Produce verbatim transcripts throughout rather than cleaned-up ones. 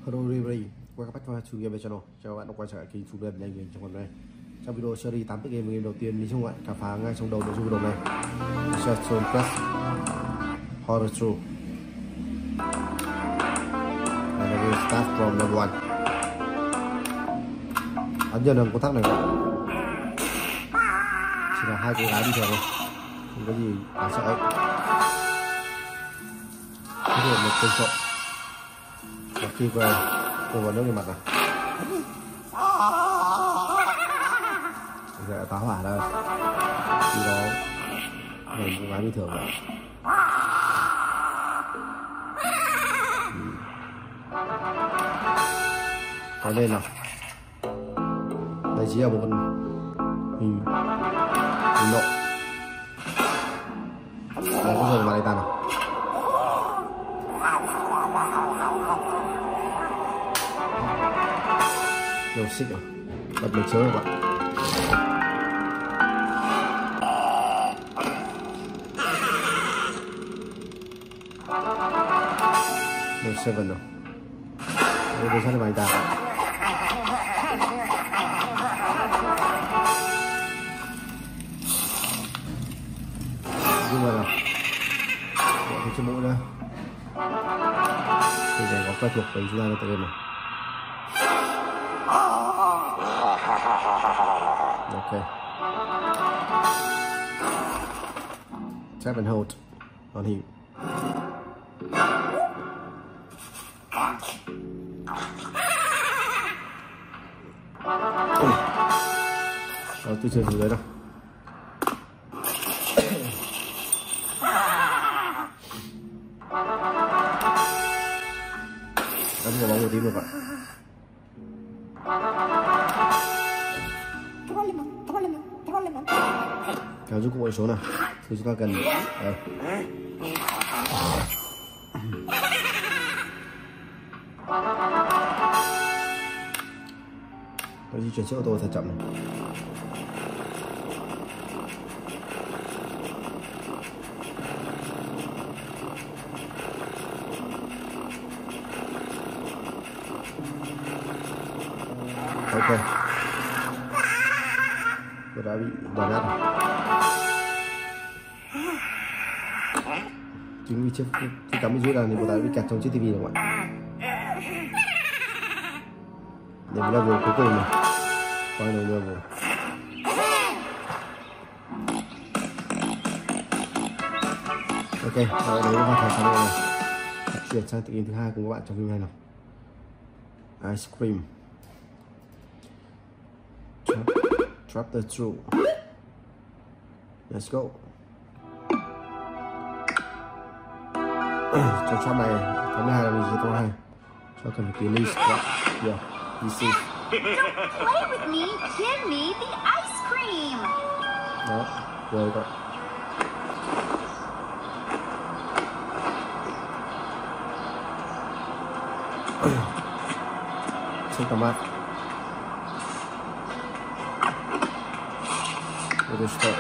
Hello everybody, welcome back to Game Channel. Chào các bạn đã quay trở lại kênh YouTube Game Nhanh trong hôm nay. Trong video series tám tựa game game đầu tiên, mình xin các bạn khám phá ngay trong đầu nội dung video này. Shadowstone Quest Horror True. And I will start from number one. Ấn nhận công tác này chỉ là hai cô gái đi thường thôi, không có gì đáng sợ ấy. Xuất hiện một tên trộm và khi về tôi vào nước lên mặt này giờ đã tá hỏa rồi, khi đó mình cô gái bình thường rồi. Có lên nào, đây chỉ là một con hình hình nộ. Đây có người mà đây ta nào. Đầu xích rồi, bật mình chớ các bạn. Đầu seven rồi. Đây bây giờ là bài ta. Nhưng mà là bỏ cái chân mũi nữa. Bây giờ có quen thuộc với chúng taในตัวgame này. Okay. Tap and hold on him. Rồi tôi chơi thử đấy đâu. Đánh vào bóng một tí một vậy. Kéo giúp mọi số nào thì chúng ta cần đây. Tôi di chuyển chiếc ô tô thật chậm này. Ok, tôi đã bị đè nát rồi. Chính vì chiếc cái cắm bị rút ra nên cô ta đã bị kẹt trong chiếc tivi rồi các bạn. Để level cuối cùng này, final level. Ok, rồi đấy hoàn thành xong rồi. Chuyển sang tựa game thứ hai cùng các bạn trong video này nào. Ice Cream. Trap the True. Let's go. Trong trap này cái này là mình chỉ có hai, cho cần phải tiến đi. Yeah, easy. Don't play with me. Give me the ice cream. Đó, rồi các bạn. Xin cảm ơn. We'll start.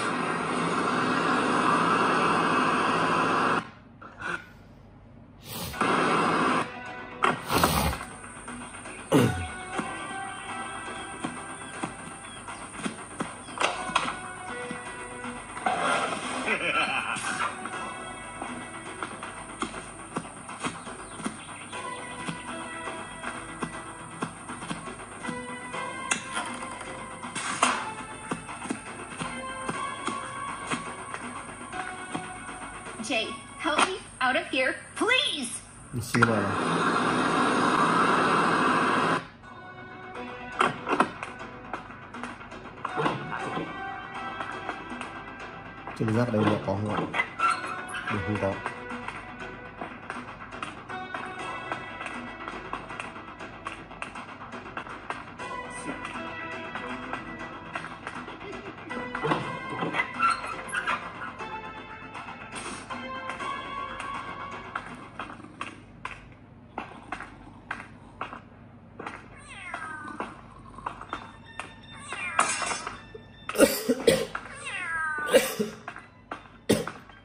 Jay, help me out of here, please. Mình xin mời nào. Trên giác đây là có không ạ? Mình không có.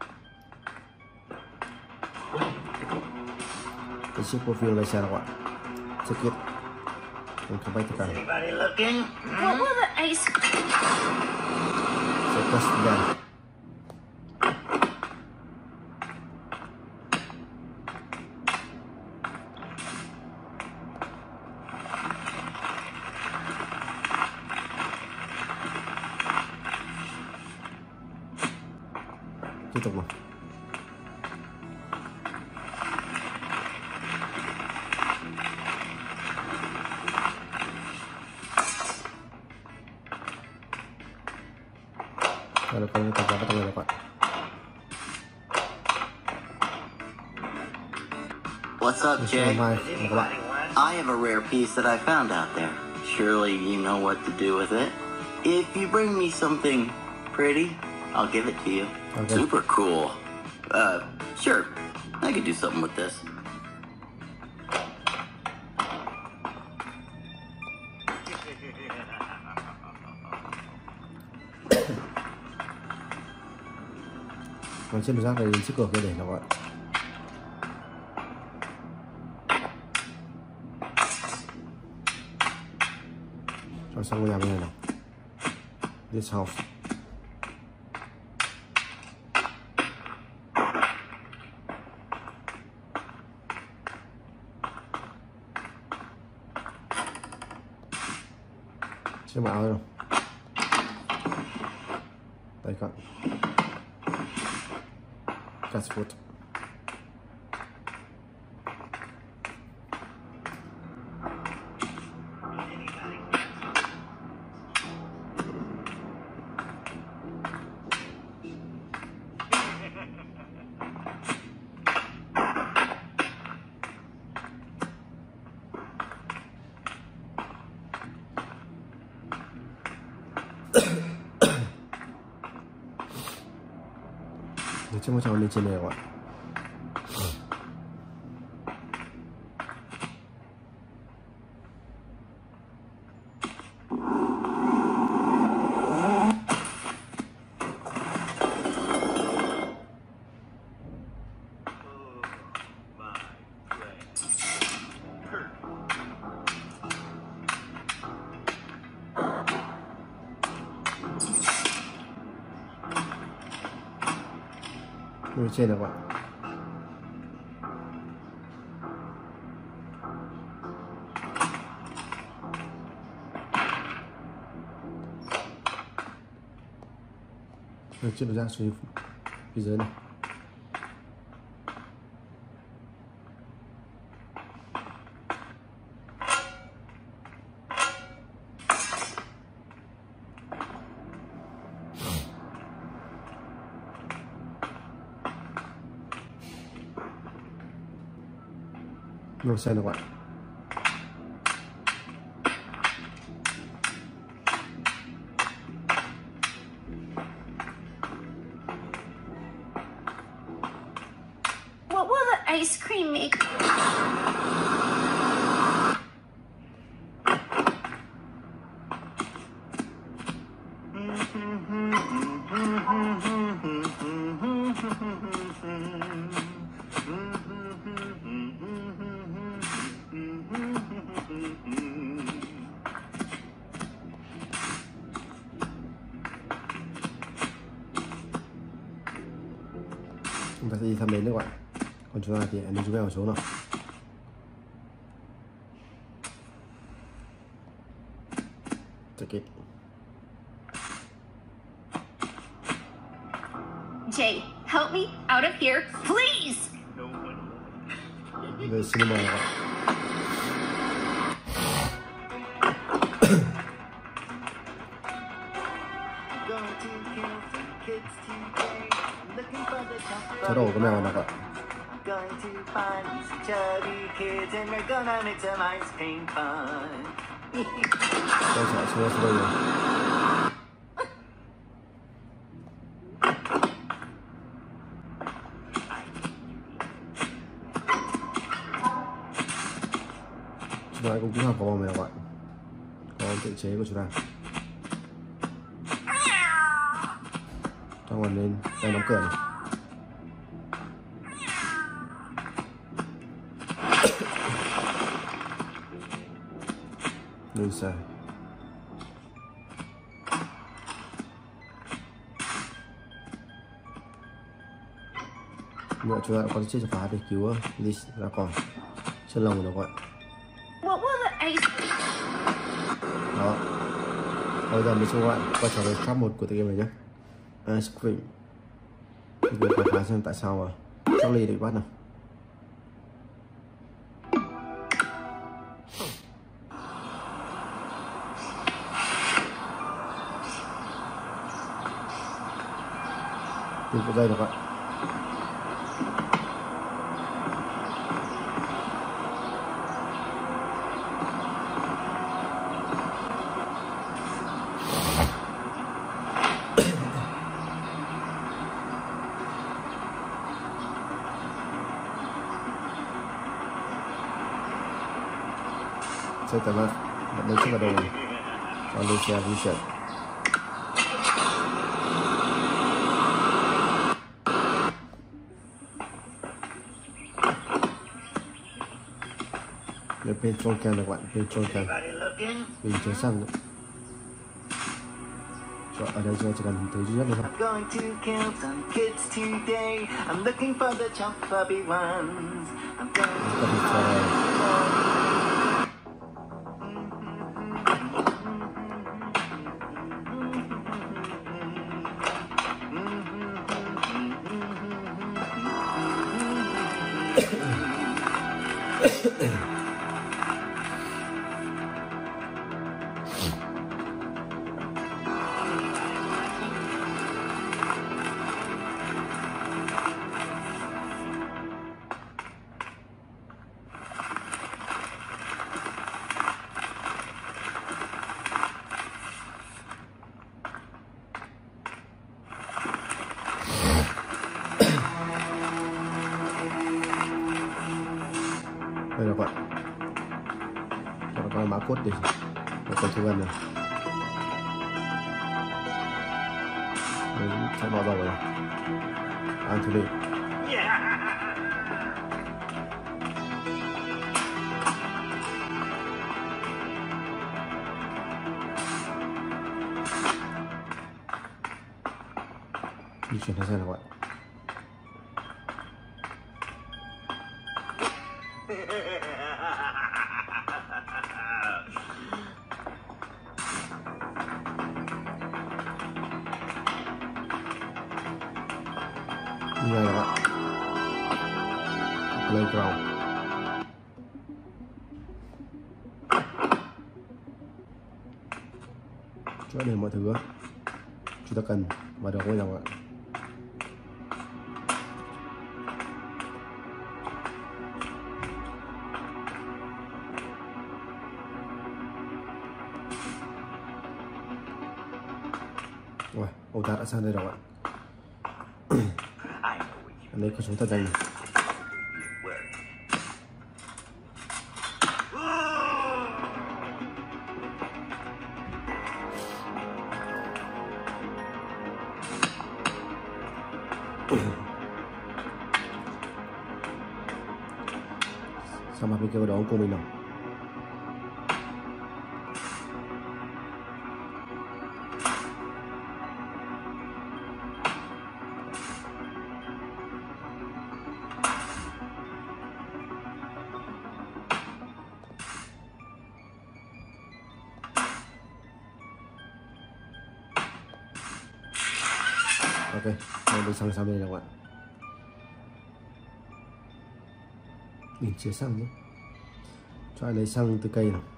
cái chiếc profile đây xe các bạn. Take it. Không có bay tất cả. Anybody looking? What will the ice... So press again. Tiếp tục nào. Đây là con cái bắt đầu các bạn. What's up, Jay? Các bạn. I have a rare piece that I found out there. Surely you know what to do with it. If you bring me something pretty, I'll give it to you. Okay. Super cool. Uh, sure. I could do something with this. Còn trên rác này đến chiếc cửa kia để nào bạn. Cho sang ngôi nhà bên này nào. This house. Chiếc mã áo đâu. Đây các bạn. Cat's foot. Chiếc mũ tròn lên trên này các bạn. Ở trên này các bạn. Rồi, trên ra xuống phía dưới này. Ngồi xe được bạn. What will the ice cream make? Chúng ta sẽ đi thăm đến các bạn. Còn chúng ta thì ấn chú vào số nào. Take it. Jay, help me out of here, please! Về cinema các bạn. Cháu đổ cái mèo nào các bạn. Going to find these chubby kids and we're gonna make some ice cream fun. Tôi sẽ xuống xuống đây rồi. Chúng ta cũng kích hoạt có bò mèo các bạn. Có tự chế của chúng ta. Cho nguồn lên tay đóng cửa này. lùi xa. Mọi chúng ta có chiếc chìa khóa để cứu Liz ra khỏi chân lồng của nó gọi. What was it? I... Đó. Bây giờ mình sẽ gọi quay trở về top một của tựa game này nhé. Ice Cream. Mình khám phá xem tại sao mà Charlie bị bắt nào. Tìm cái dây được ạ. Saya telah mencoba dengan Alicia Richard. Để bên trong can các bạn, bên trong can, bên trong xăng. Cho ở đây chúng ta chỉ cần thứ duy nhất thôi. I'm going to count some kids today. I'm looking for the chump puppy ones. I'm going to đây là vậy. Cho nó có mã code đi. Nó còn thứ gần này. Mình chắc nó rồi rồi. Ăn thử đi. Di chuyển ra xem là vậy. Như này là playground. Chỗ để mọi thứ chúng ta cần và được quay lòng ạ. Rồi, ô ta đã sang đây rồi ạ. Anh lấy cái súng thật nhanh này. Sao mà bên kia vào đó của mình nào. Ok, mình đi sang sang bên này các bạn. Mình chứa xăng nhé. Cho anh lấy xăng từ cây nào.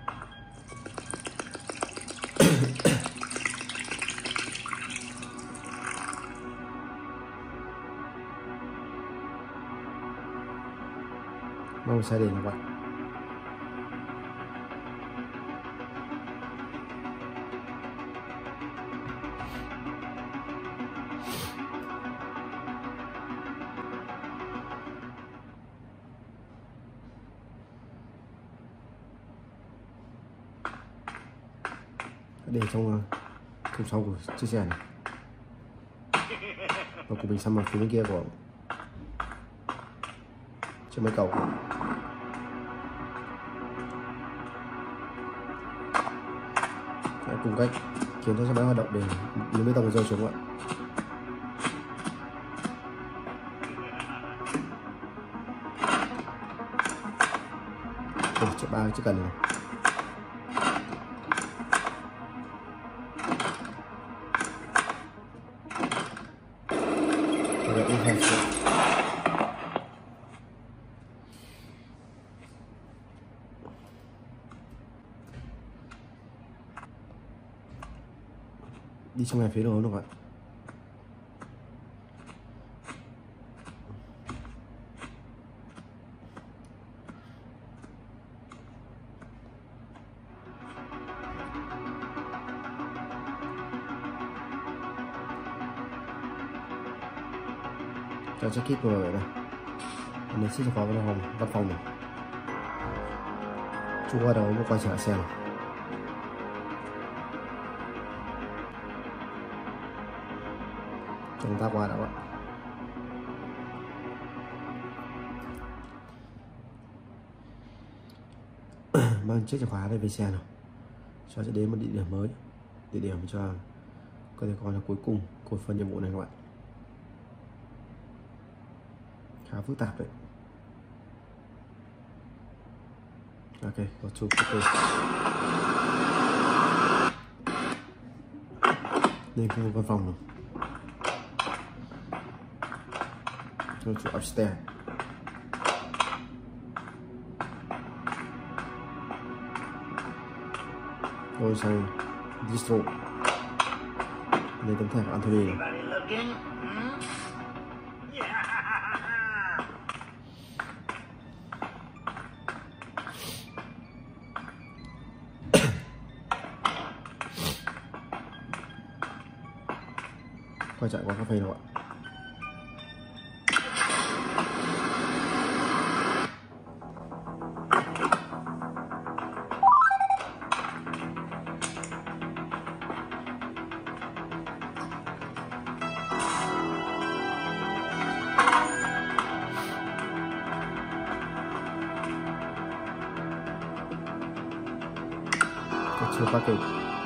Mong xe đến các bạn. Để trong thùng sau của chiếc xe này. Và của mình sang mặt phía bên kia của chiếc máy cầu. cùng cách khiến cho xe máy hoạt động để miếng bê tông rơi xuống ạ. Ôi, chiếc ba chiếc cần này. Đi trong này phía đâu không ạ? Cho chiếc kit vào vậy này. Mình xin khóa văn phòng văn phòng này. Chúng qua đầu một quay trở lại xe này. Chúng ta qua đã ạ. Mang chiếc chìa khóa đây về xe nào. Cho sẽ đến một địa điểm mới. Địa điểm cho có thể coi là cuối cùng của phần nhiệm vụ này các bạn. Khá phức tạp đấy. Ok, go to copy. Nên không có văn phòng rồi. Go to upstairs. Rồi sang distro. Lấy tấm thẻ của Anthony này. Quay chạy qua cà phê đâu ạ. Chưa phát kịp.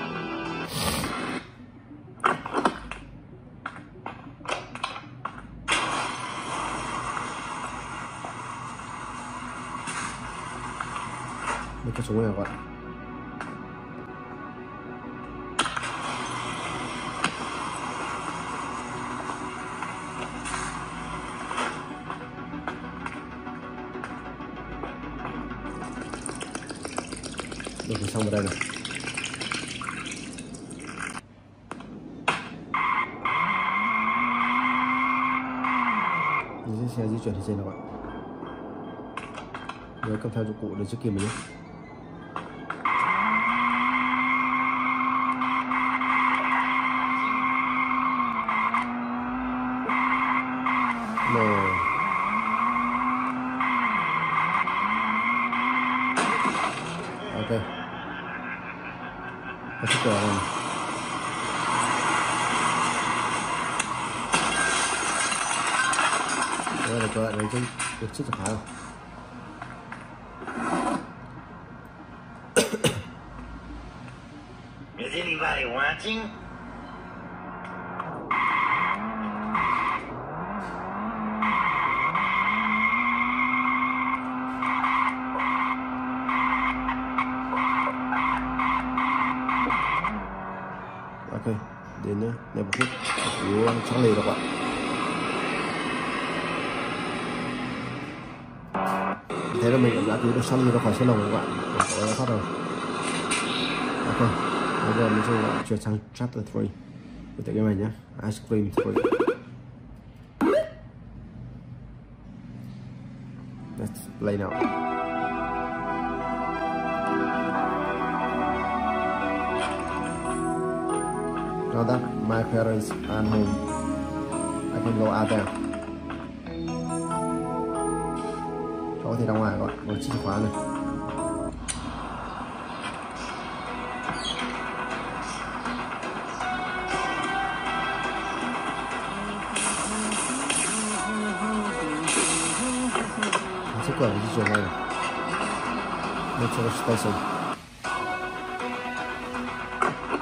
Mấy cái súng này các bạn. Được rồi, xong vào đây này. Mình sẽ di chuyển trên các bạn. Nhớ cầm theo dụng cụ để trước kia mình nhé. Rồi. Ok. Và chiếc cửa này. Đây là cho lại lấy cái được chiếc chìa khóa rồi. Is anybody watching? Ok, đến nhé, này một phút, yếu trắng lì các bạn. Thế là mình đã cứu được Sunny ra khỏi xe lồng các bạn, có đã thoát rồi. Ok, bây giờ mình sẽ chuyển sang chapter three của tựa game này nhé, Ice Cream three. Let's play now. Now that my parents are home, I can go out there. Có thể ra ngoài các bạn, một chiếc khóa này. Chiếc cửa di chuyển này này. Metro station.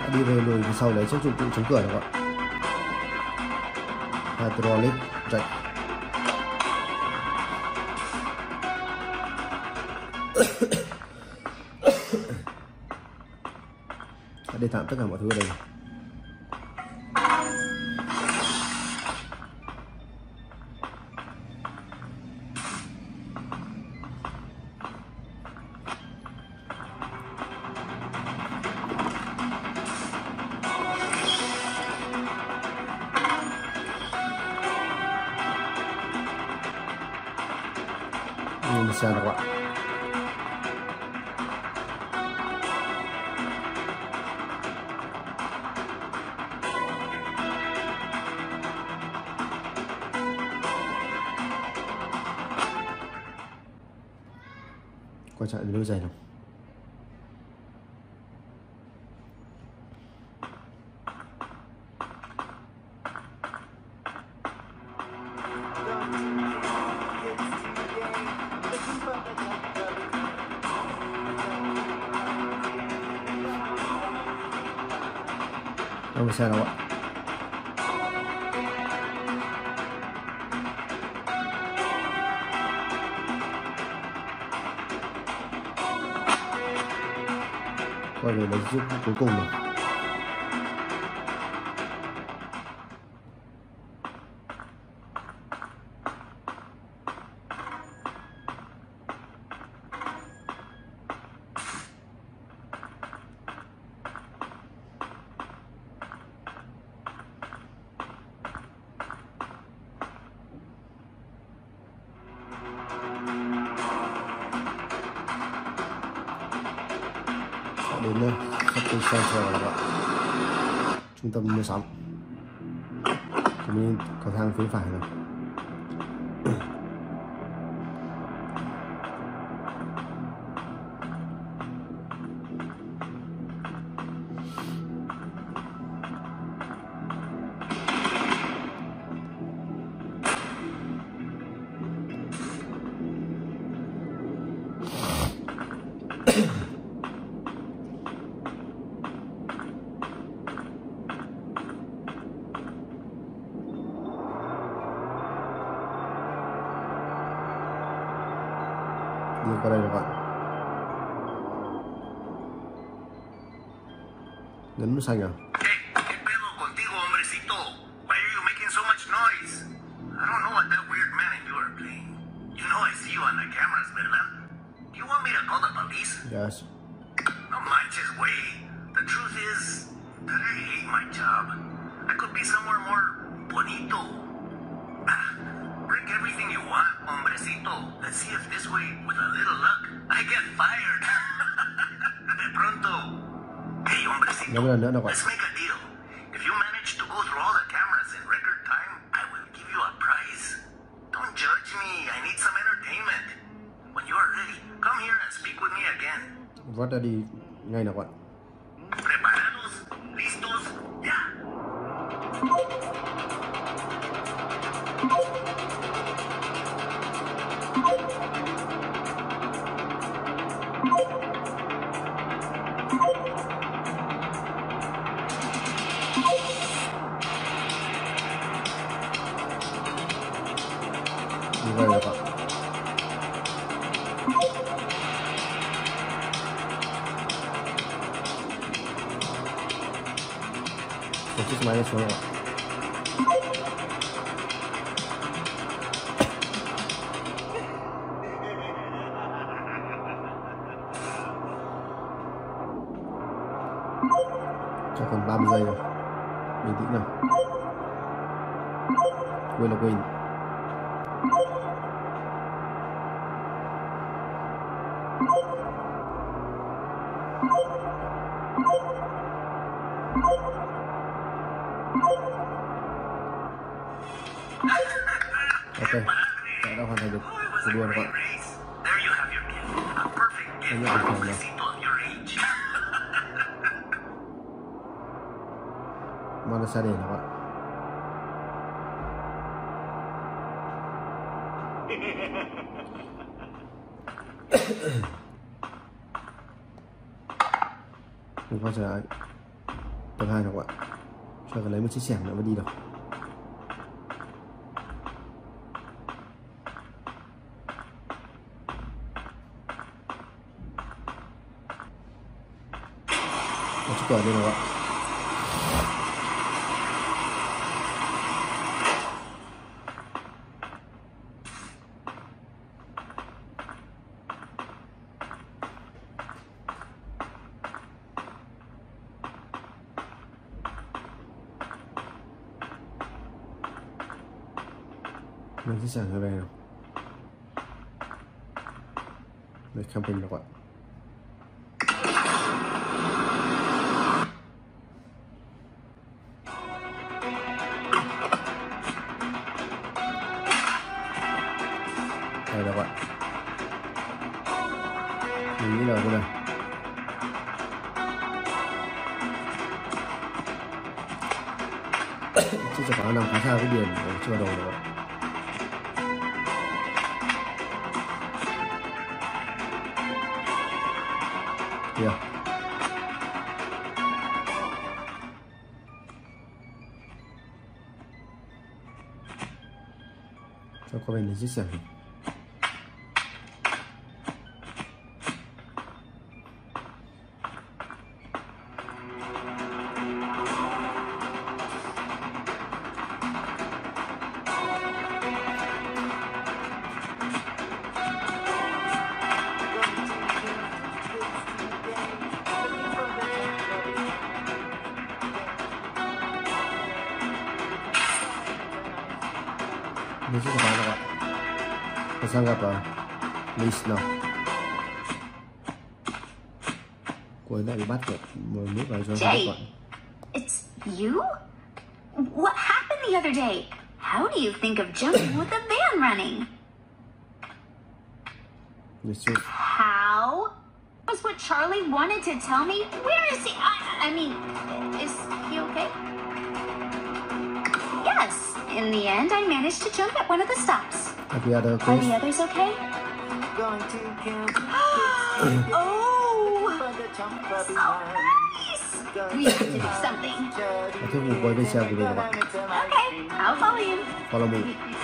đi về lùi phía sau lấy chiếc dụng cụ chống cửa các bạn. Hydraulic jack. Để tạm tất cả mọi thứ ở đây. Nhìn xem các bạn. Quan trọng là đôi giày nào. Đâu xe đâu ạ. Quay về lấy giúp cuối cùng này. Đến shopping center các bạn, trung tâm mua sắm. Chúng mình cầu thang phía phải rồi. Đi qua đây các bạn. Nhấn nút xanh à? Hey, ¿qué pedo contigo, hombrecito? Why are you making so much noise? I don't know what that weird man and you are playing. You know I see you on the cameras, ¿verdad? Do you want me to call the police? Yes. No manches, güey. The truth is that I hate my job. I could be somewhere more bonito. Ah, break everything you want, hombrecito. Let's see if this way, with a little luck, I get fired. De pronto. Hey, hombrecito, No, no, no, no. let's make a deal. If you manage to go through all the cameras in record time, I will give you a prize. Don't judge me. I need some entertainment. When you are ready, come here and speak with me again. Vót ra đi ngay nào các bạn. ¿Preparados? ¿Listos? Ya. Như vậy là các bạn. Một chiếc máy xuống rồi. Cho còn ba mươi giây rồi. Bình tĩnh nào. Quên là quên. Ok, đã đã hoàn thành được cuộc đua rồi các bạn. There you have your gift. A perfect gift Anh for nhận a được rồi. hombrecito of your age. Mang ra xe để các bạn. Mình quay trở lại. tầng hai nào các bạn, cho cái lấy một chiếc xẻng nữa mới đi được. Một chiếc cửa đây nào các bạn. Mình sẽ sẵn hơi về nào để camping các bạn. Đây các bạn, mình nghĩ là cái này chứ chẳng có nằm khá xa cái biển ở chưa đầu rồi. Yeah. Cho qua bên này chiếc xẻng này. Mình sẽ các bạn. Và sang gặp uh, Liz nào. Cô ấy đã bị bắt rồi, một nước vào cho các bạn. It's you? What happened the other day? How do you think of jumping with the van running? How? Was what Charlie wanted to tell me? Where is he? I, I mean, is he okay? Yes. In the end, I managed to jump at one of the stops. Are the, other Are the others okay? Oh! So nice! We have to do something. I think we'll go this way. Okay, I'll follow you. Follow me.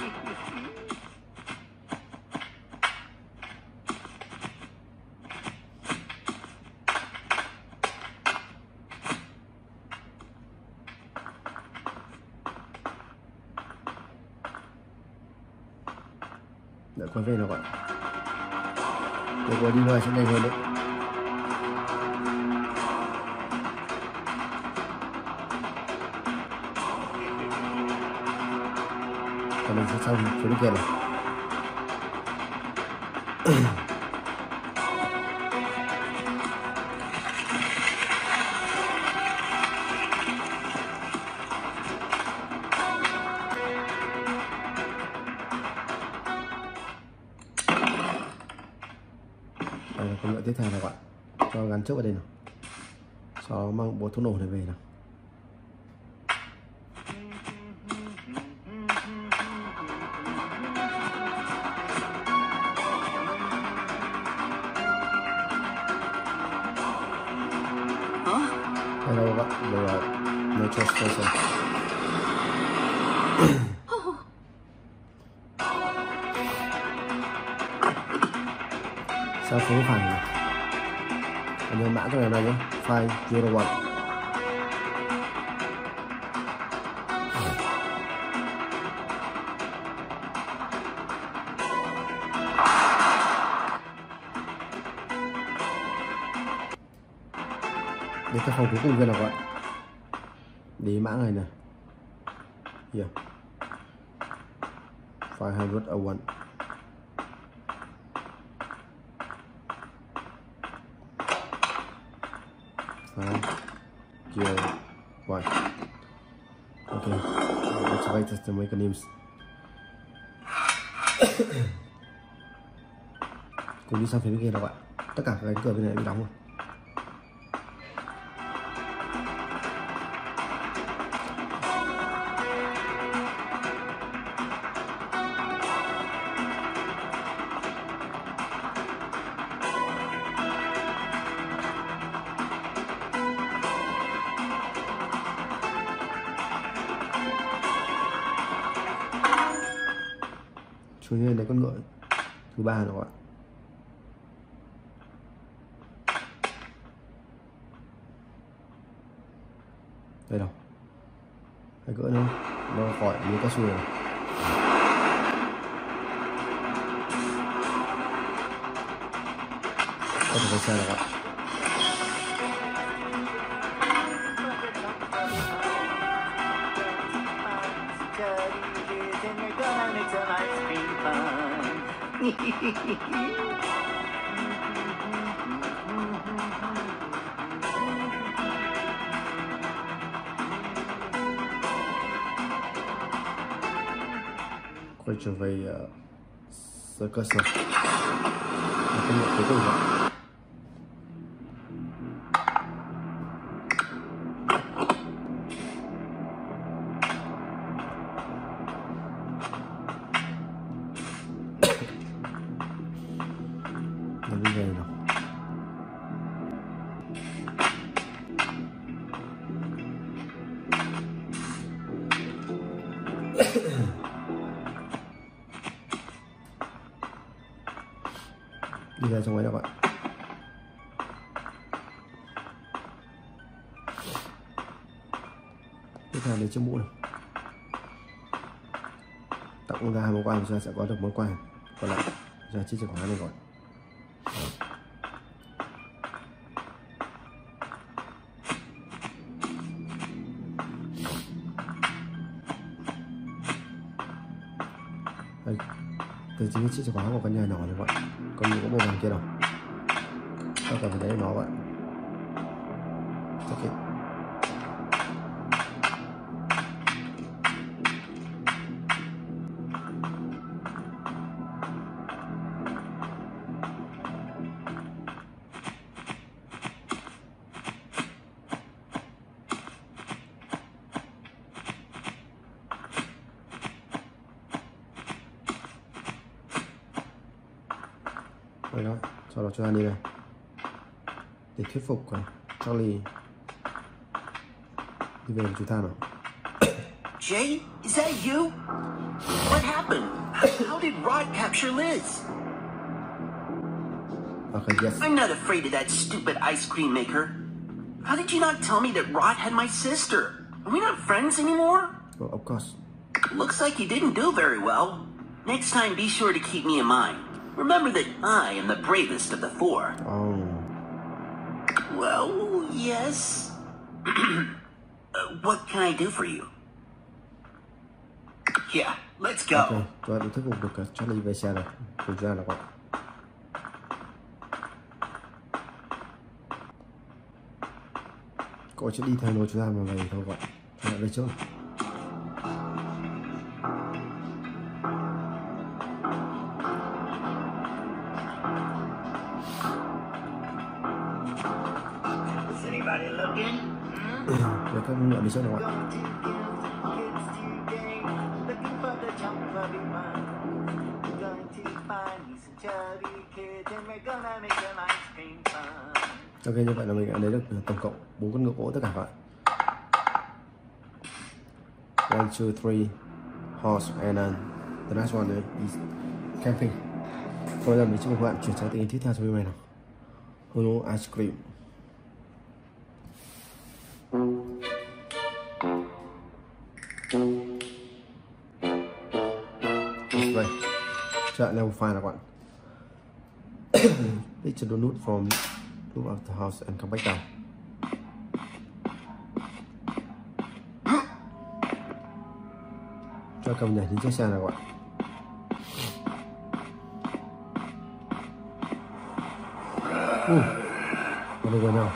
Đợi quay về nào bạn. Để qua đi ngoài sẽ nhanh hơn đấy. Còn mình sẽ xong phía bên kia này. Đây là công nghệ tiếp theo này các bạn, cho gắn trước vào đây nào, sau đó mang bộ thuốc nổ này về nào. Đây đâu các bạn, đây là metro station. Sao phố phải này, anh nhớ mã cho ngày này nhé, five zero one. Đây cái phòng cuối cùng kia nào các bạn, để mã này này, here five zero one. Five zero one. Okay, let's write just to make a names. Cùng đi sang phía bên kia nào các bạn, tất cả các cánh cửa bên này bị đóng rồi. Chú như lấy con ngựa thứ ba rồi các bạn. Đây đâu, hai cỡ nữa nó khỏi miếng cao su này. Có thể xe rồi các bạn. Quay trở về uh, circus rồi. Cái ngựa cuối cùng rồi. Nó đi về nào. Đi ra trong ngoài các bạn. Tiếp theo đến chiếc mũ này. Tặng ra hai món quà, chúng ta sẽ có được món quà. Còn lại ra chiếc chìa khóa này gọi. Đây, từ chính chiếc chìa khóa của căn nhà nhỏ này các bạn. Còn những cái bộ bàn kia đâu, ta cần phải lấy nó bạn. Okay. Rồi đó, sau đó chúng ta đi này để thuyết phục uh, Charlie đi về với chúng ta nào. Jay, is that you? What happened? How did Rod capture Liz? Okay, yes. I'm not afraid of that stupid ice cream maker. How did you not tell me that Rod had my sister? Are we not friends anymore? Well, of course. Looks like you didn't do very well. Next time, be sure to keep me in mind. Remember that I am the bravest of the four. Oh. Well, yes. uh, what can I do for you? Yeah, let's go. Ok, tôi đã thuyết phục được uh, Charlie về xe rồi. Thực ra là vậy. Cậu sẽ đi theo lối chúng ta mà về thôi vậy. Chúng ta về trước. Anybody looking? Để các ngựa đi trước nào bạn. Ok, như vậy là mình đã lấy được tổng cộng bốn con ngựa gỗ tất cả các bạn. One, two, three horse and uh, the next one is camping. Bây giờ mình chúc các bạn chuyển sang tình hình tiếp theo trong video này nào. Hello ice cream. Đây, chợ level five là các bạn. Picture the note from look out the house and come back down. Cho cầm nhảy đến chiếc xe này các bạn. Uh, có được rồi nào.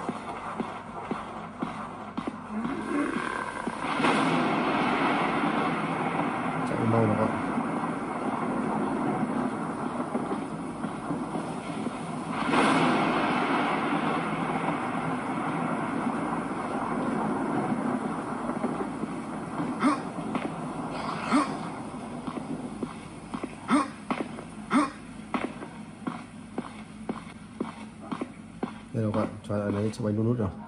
Chạy mau nào các bạn. Đây rồi các bạn, cho lại lấy chiếc bánh donut rồi.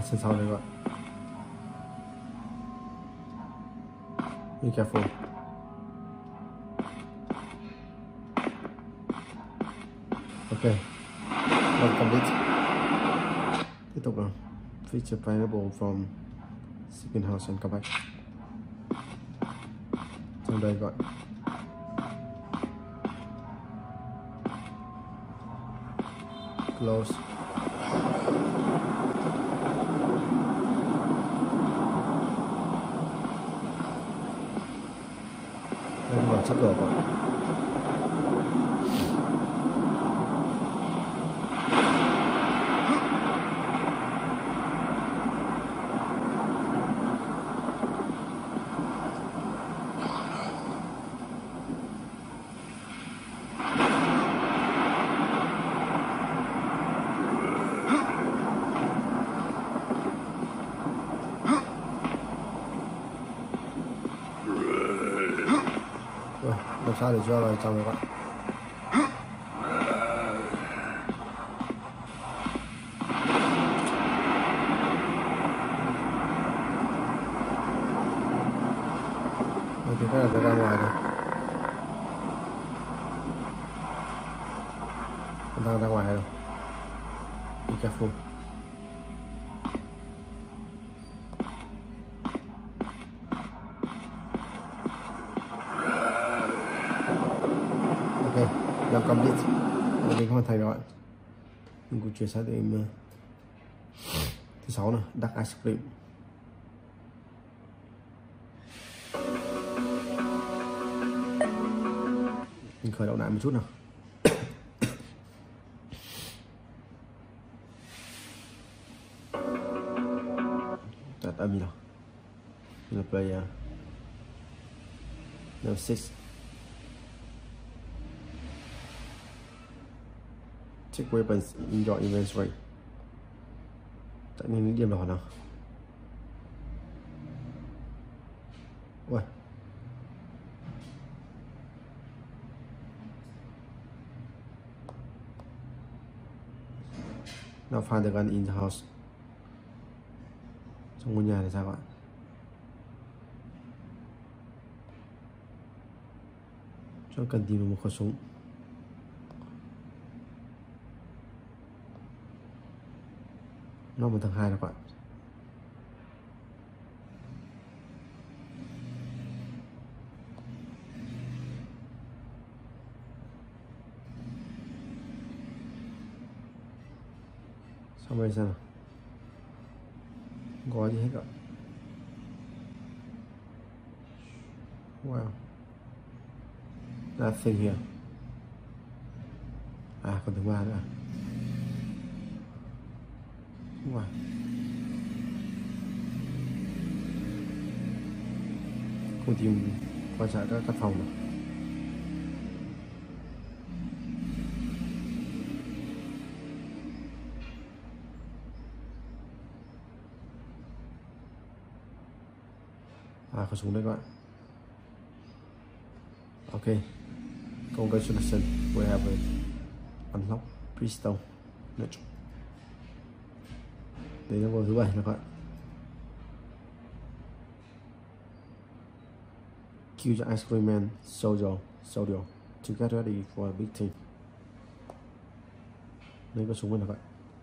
sân sau này các bạn. Be careful. Ok, one complete. Tiếp tục nào. Feature pineapple from second house and come back. Trong đây gọi close. Đây là sắp đổ rồi. Làm sao để cho vào trong này các bạn. Rồi thì cái là phải ra ngoài rồi. Chúng ta ra ngoài rồi. Be careful. Làm complete. Mình hoàn thành rồi bạn. Mình cũng chuyển sang đến thứ sáu này, dark ice cream. Mình khởi động lại một chút nào. Tắt âm gì nào. Mình là player number six. Check weapons in your inventory. Tại nên những điểm đỏ nào. Ui. Now find the gun in the house. Trong ngôi nhà này sao bạn? Cho cần tìm được một khẩu súng. Nó một thằng hai các bạn. Xong rồi sao nào? Không có gì hết cả. Wow. Nothing here. À còn thứ ba nữa. Wow. Không tìm quan sát các căn phòng nào. À có súng đây các bạn. Ok. Congratulations, we have a unlocked pistol. Đấy là thứ bảy các bạn. Kill the ice cream man, soldier, soldier to get ready for a big team. Đấy có súng rồi các bạn.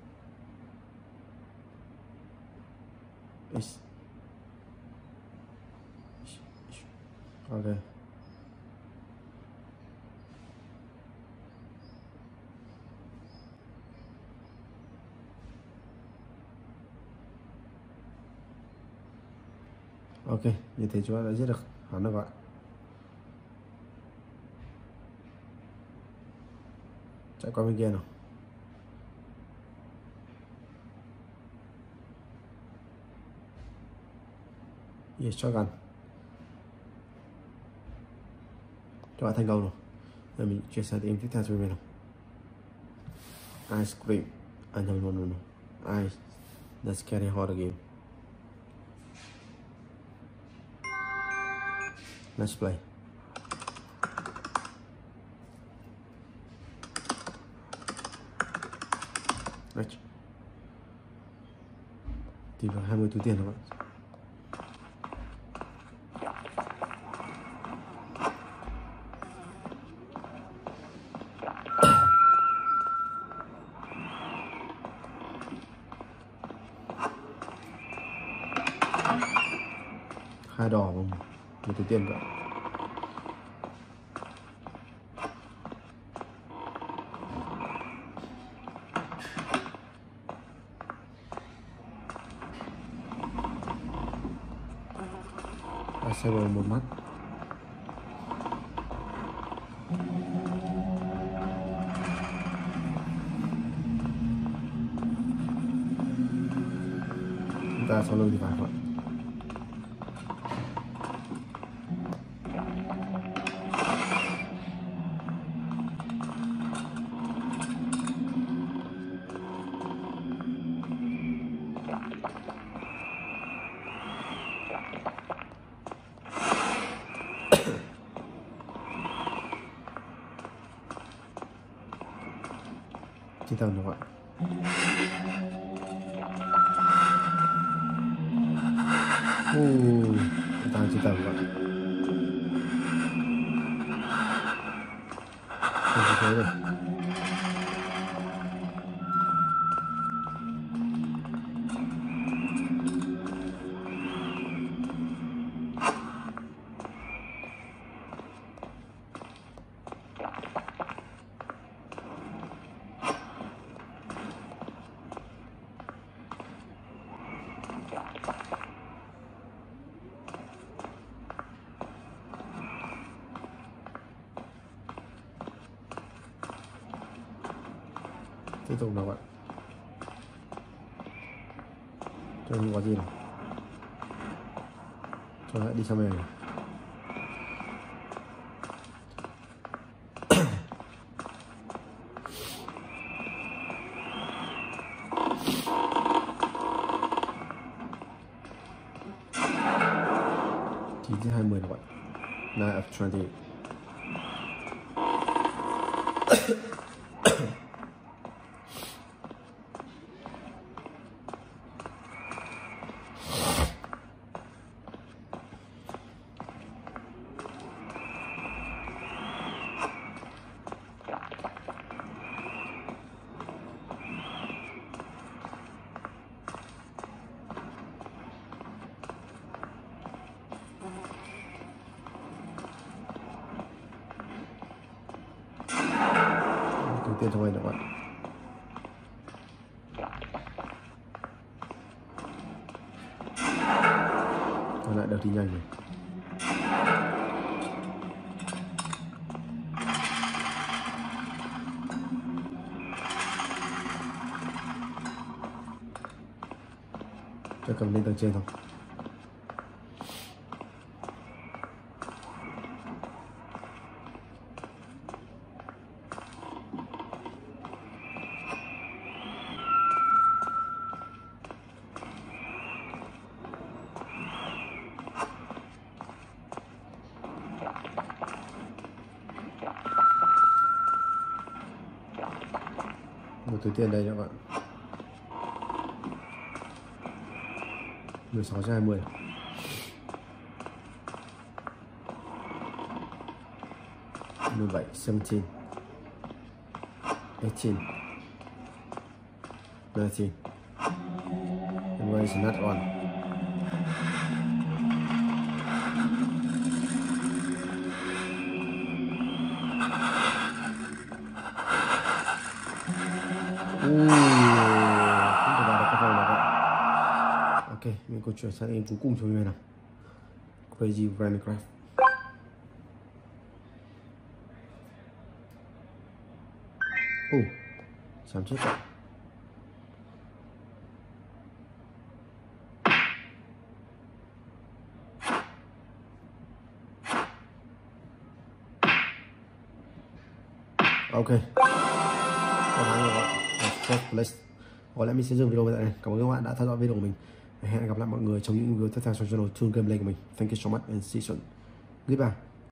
Ok. Ok, như thế chúng ta đã giết được hắn rồi các bạn. Chạy qua bên kia nào. Yes, shotgun. Các bạn thành công rồi. Rồi mình chuyển sang team tiếp theo cho mình nào. Ice cream. À no no no no. Ice. Let's carry hard again. Let's play. Right. Tìm được hai mươi túi tiền các bạn. Hai đỏ một túi tiền cả. Xe bò một mắt. Chúng ta sau lưng thì phải không ạ? Chín tầng đúng không ạ? Ồ, tăng chín tầng các bạn. Không có thế rồi. Tiếp tục nào bạn. Cho không có gì nào. Cho hãy đi sang bên này. chín trên hai mươi các bạn. nine of twenty. Đầu tiên trong đây các bạn. Còn lại đều đi nhanh rồi. Cho cầm lên tầng trên thôi. Một túi tiền đây các bạn. mười sáu trên hai mươi. mười bảy, seventeen, eighteen, nineteen. And where is not on? Ui, không thể vào được cái vòng nào cả. Ok, mình có chuyển sang game cuối cùng cho mình nào. Crazy Minecraft. Ồ, sám chết rồi. Ok. Có lẽ mình sẽ dừng video tại đây. Cảm ơn các bạn đã theo dõi video của mình. Hẹn gặp lại mọi người trong những video tiếp theo trong channel Toon Gameplay của mình. Thank you so much and see you soon. Goodbye.